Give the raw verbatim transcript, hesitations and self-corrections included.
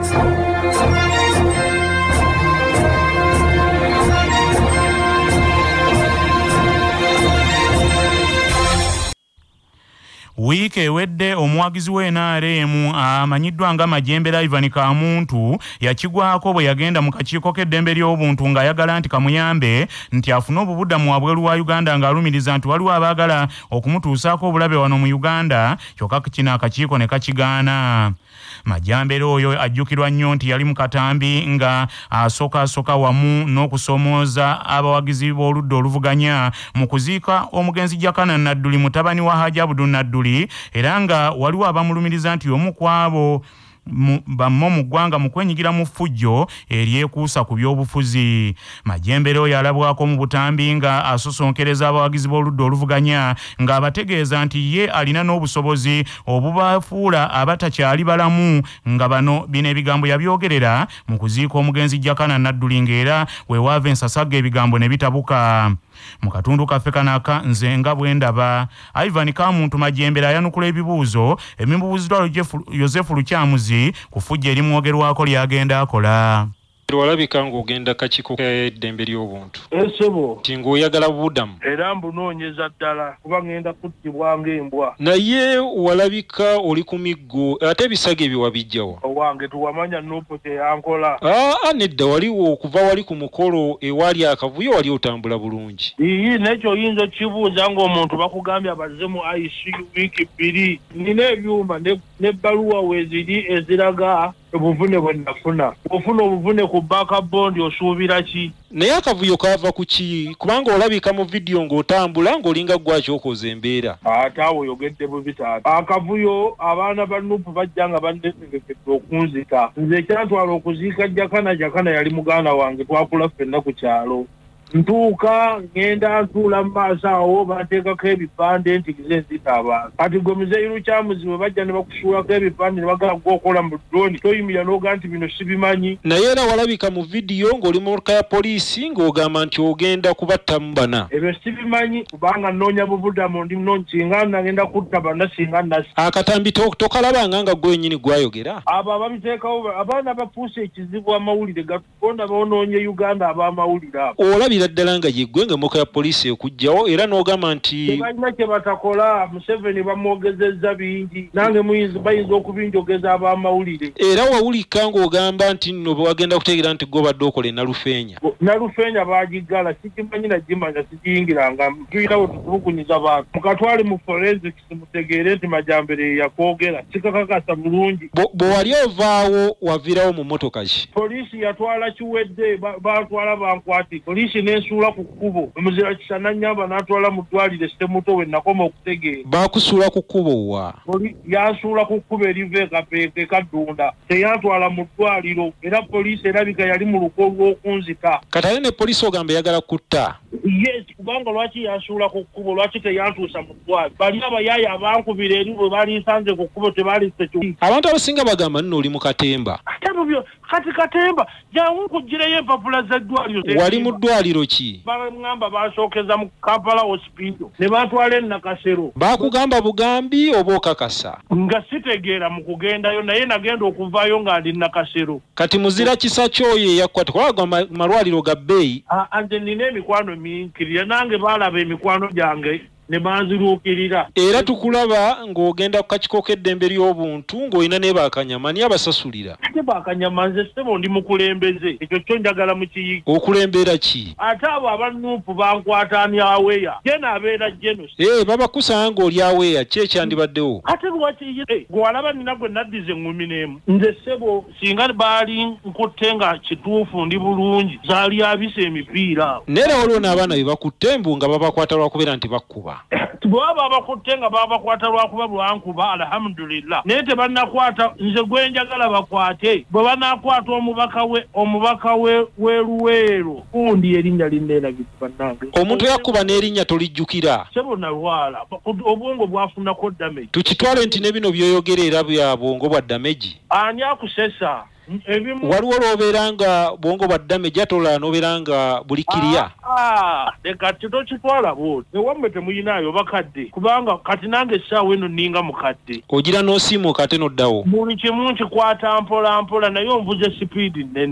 Wiiki ewedde omuwagizi w'N R M amanyiddwa nga Majjamberre Ivan Kamuntu yakigwako bwe yagenda mu kakiiko k'eddembe ly'obuntu ng'ayagala nti kamuyambe nti afune obubuddamu wabweru wa Uganda ng'alumiriza nti waliwo abaagala okumutuusaako obulabe wano mu Uganda kyokka kino akakiiko ne kakigaana. Majjamberre oyo ajjukirwa nnyo nti yali mu katambi nga asooka-sooka wamu n'okusomooza abawagizi b'oludda oluvuganya mu kuziika omugenzi Jakana Nadduli mutabani wa Hajji Abdul Nadduli era nga waliwo abamulumiriza nti omu kwabo bammo mu ggwanga mu kwenyigira mu ffujjo eryekuusa ku by'obufuzi. Majjamberre oyo alabwako mu butambi nga asosonkereza abawagizi b'oludda oluvuganya ng'abategeeza nti ye alina n'obusobozi obubafuula abatakyali balamu nga bano bino ebigambo yabyogerera mu kuziika omugenzi Jakana Nadduli ng'era weewaava ensasagga ebigambo ne bitabuka. Mu katundu kaffe kanaka nze nga bwe ndaba Ivan Kamuntu Majjamberre ayanukula ebibuuzo ebimubuuziddwa Yozefu Lukyamuzi ku ffujjo erimwogerwako lyagenda akola. Walabika ng'ogenda kakiiko k'eddembe ly'obuntu. Esebo. Ti ng'oyagala buddamu. Era mbunoonyeza ddala kuba ngenda kuttibwa ng'embwa. Naye walabika oli ku miggo ate ebisage ebyo wabijjawa. Owange tuwamanya Nuupu teyankola. Aa nedda waliwo okuva wali ku mukolo ewaali akavuyo wali otambula bulungi. Iyi n'ekyo oyinza okibuuza ng'omuntu bakugambye abazze mu I C U wiiki bbiri. Nina ebyuma n'ebbaluwa weeziri eziraga obuvune bwe nafuna. Ofuna obuvune ku baka bondi osuubira ki? Naye akavuyo kaava ku ki? Kubanga olabika mu vidiyo ng'otambula ng'olinga gwaki okoze embeera. Ate awo oyogedde bubi taata. Akavuyo abaana ba Nuupu bajja nga bandetegekedde okunzika. Nze ekyantwala okuziika Jakana, Jakana yali muganda wange twakula ffenna ku kyalo. Ntuuka ngenda ntuula mu maaso awo bateekako ebipande nti nze nzita abantu. Kati gwe muzeeyi Lukyamuzi bwe bajja ne bakusuulako ebipande ne bagamba gw'okola mu drone toyimira n'oga nti bino sibimanyi. Naye era walabika mu vidiyo ng'oli mu motoka ya poliisi ng'ogamba nti ogenda kubattamu bana. Ebyo sibimanyi kubanga nnoonya bubuddamu ndi muno singa nagenda kutta bana singa nasi. Akatambi tokalabanga nga gwe nnyini gwayogera. Abo ababiteekawo abaana bafuuse ekizibu amawulire gatukonda boonoonye Uganda ab'amawulire abo. Olabira ddala nga yeggwe nga moka ya poliisi ekujjawo era n'ogamba nti tebalina kye batakola. Museveni bamwogezezza bingi nange muyinza bayinza okubinjogeza ab'amawulire. Era wawulika ng'ogamba nti nno wagenda kutegeera nti gobadde okola enalufeenya. Nalufeenya baagigala sikimanyi nagimanya sikiyingiranga tuyina bwe tutulugunyiza bantu mukatwale mu forensics mutegeere nti Majjamberre yakwogera sikakakasa bulungi. Bwe wali ovaawo waviirawo mu mmotoka ki? Poliisi yatwala Kiwedde batwala bankwati poliisi n'esuula ku kkubo omuzira kisana nnyamba n'atwala mu ddwaliro Ssemuto we nakoma okutegeera. Baakusuula ku kkubo wa? Yansuula ku kkubo eriva ekapeeke Kaddunda teyantwala mu ddwaliro era poliisi erabika yali mu luko lw'okunzika. Kati ne poliisi ogamba yagala kutta? Yes, kubanga lwaki yansuula ku kkubo lwaki teyantuusa mu ddwaliro? Bali abayaaya abankubira eri bwe baali nsanze ku kkubo tebaalisse kyo. Abantu abasinga bagamba nno oli mu katemba. Ate bubyo kati katemba jangu nkugireyo empapula z'eddwaliro. Wali mu ddwaliro ki? Bangamba basookeza mu Kampala hospital ne batwala e Nakasero. Bakugamba bugambi oba okakasa? Nga sitegeera mu kugendayo naye nagenda okuvaayo nga ndi Nakasero. Kati muzira kisa kyoyo eyakwata kubanga malwaliro ga bbeeyi. Ante nina emikwano minkirira nange baalaba emikwano gyange ne banziruukirira. Era tukulaba ng'ogenda ku kakiiko k'eddembe ly'obuntu ng'olina ne Bakanyama ni abasasulira. Ate Bakanyama nze ssebo ndi mukulembeze ekyo kyo njagala mu kiyigo. Okulembera ki? Ate abo aba Nuupu bankwata ani aweya jena abeera jeno. Eh babakusanga ng'oli aweya ki ekyandibaddewo? Ate lwaki gwe walaba nina gwe naddize eŋŋumi n'emu. Nze ssebo singa baali nkutte nga kituufu ndi bulungi zaali abise emipiira. Neera waliwo n'abaana be bakutte mbu nga babakwata lwakubeera nti bakkuba. Bwaba abakutte nga babakwata lwakuba lwankuba alhamdulillah naye tebannakwata nze gwenjagala bakwate bwe banaakwata omubaka we omubaka we weruweero undi erinnya linneerabiki bannange. Omuntu yakkuba n'erinnya tolijjukira? Sebo nalwala obwongo bwafunako damage. Tukitwale nti ne bino byoyogera era bya bwongo bwa damage. Ani akusesa? waliwo lwobeera nga bwongo baddame jatola nobeera nga buli kiriya leka titokitwala bwoti ewammwe temuyinaayo bakadde kubanga kati nange essaawa eno ninga mukadde ogira n'osiimuuka ate noddawo buli kimu nkikwata mpola mpola naye onvuze sipiidi nnene